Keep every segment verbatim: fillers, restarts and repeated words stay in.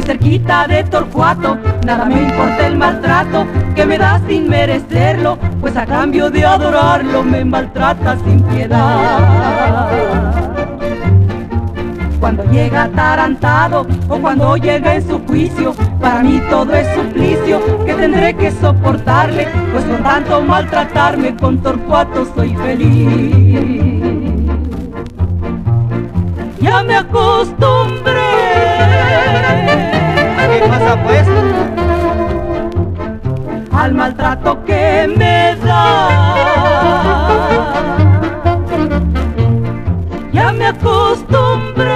muy cerquita de Torcuato. Nada me importa el maltrato que me das sin merecerlo, pues a cambio de adorarlo me maltratas sin piedad. Cuando llega atarantado o cuando llega en su juicio, para mí todo es suplicio que tendré que soportarle, pues con tanto maltratarme con Torcuato soy feliz. Ya me acostumbré. ¿Qué pasa pues? Al maltrato que me da. Ya me acostumbré.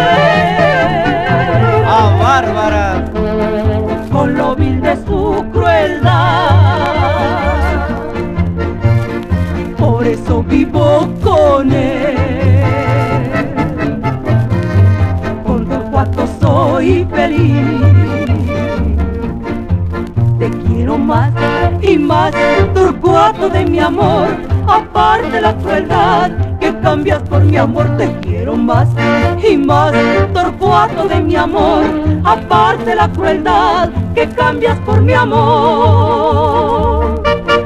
¡Ah, bárbara! Con lo vil de su crueldad. Por eso vivo con él. Con Torcuato soy feliz. Te quiero más y más, Torcuato de mi amor. Aparte la crueldad que cambias por mi amor, te quiero más y más, Torcuato de mi amor. Aparte la crueldad que cambias por mi amor.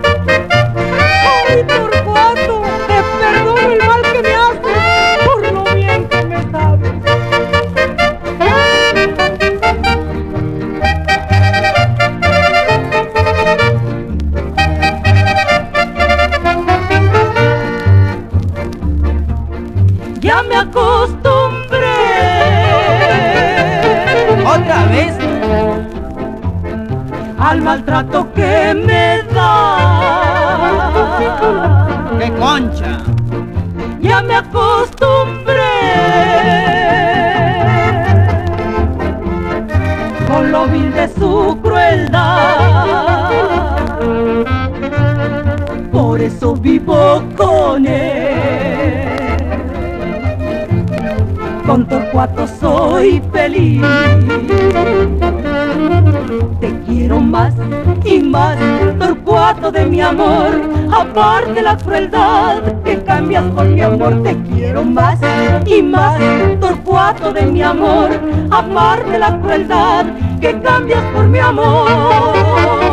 Ay, Torcuato, te perdono el mal que me haces por lo bien que me sabes. Ya me acostumbré. ¿Otra vez? Al maltrato que me da. ¡Qué concha! Ya me acostumbré. Con lo vil de su crueldad. Por eso vivo con él. Con Torcuato soy feliz. Te quiero más y más, Torcuato de mi amor. Aparte la crueldad que cambias por mi amor. Te quiero más y más, Torcuato de mi amor. Aparte la crueldad que cambias por mi amor.